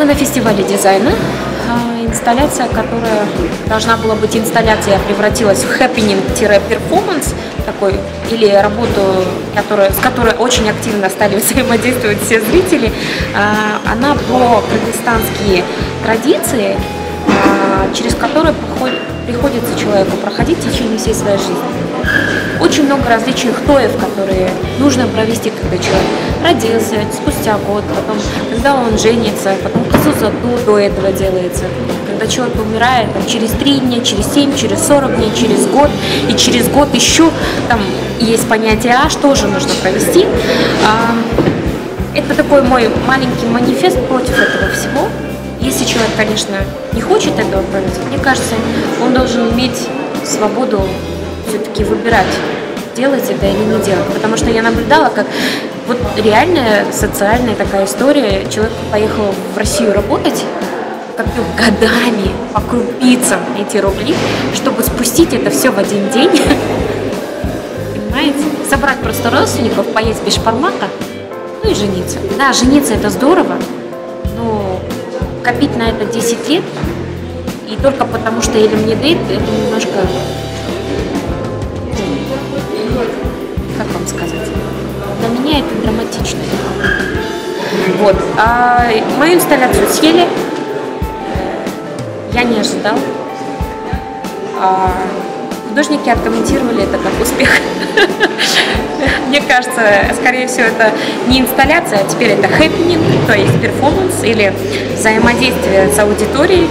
мы на фестивале дизайна. Инсталляция, которая должна была быть инсталляцией, превратилась в хэппининг-перформанс такой, или работу, с которой очень активно стали взаимодействовать все зрители. Она про кыргызстанские традиции, через которые приходится человеку проходить в течение всей своей жизни. Очень много различных тоев, которые нужно провести, когда человек родился, спустя год, потом, когда он женится, потом кысузаду до этого делается. Когда человек умирает там, через 3 дня, через 7, через 40 дней, через год, и через год еще там есть понятие аж, тоже нужно провести. Это такой мой маленький манифест против этого всего. Если человек, конечно, не хочет этого проводить, мне кажется, он должен иметь свободу все-таки выбирать, делать это или не делать. Потому что я наблюдала, как вот реальная социальная такая история. Человек поехал в Россию работать, копил годами по крупицам эти рубли, чтобы спустить это все в один день. Понимаете? Собрать просто родственников, поесть без шпармака, ну и жениться. Да, жениться это здорово, но копить на это 10 лет, и только потому что Эля мне дает, это немножко, как вам сказать, для меня это драматично. Вот. Мою инсталляцию съели, я не ожидал. Художники откомментировали это как успех. Мне кажется, скорее всего, это не инсталляция, а теперь это хэппининг, то есть перформанс или взаимодействие с аудиторией.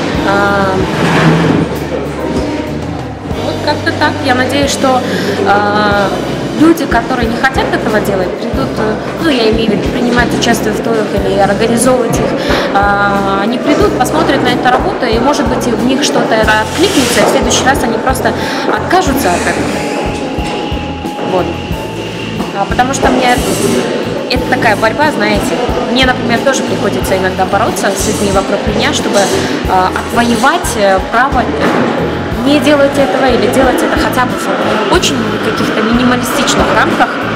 Вот как-то так. Я надеюсь, что люди, которые не хотят этого делать, придут, ну, я имею в виду, принимать участие в тоях или организовывать их, они придут, посмотрят на эту работу, и, может быть, в них что-то откликнется, и в следующий раз они просто откажутся от этого. Вот. Потому что мне это такая борьба, знаете, мне, например, тоже приходится иногда бороться с людьми вокруг меня, чтобы отвоевать право не делать этого или делать это хотя бы в очень каких-то минималистичных рамках.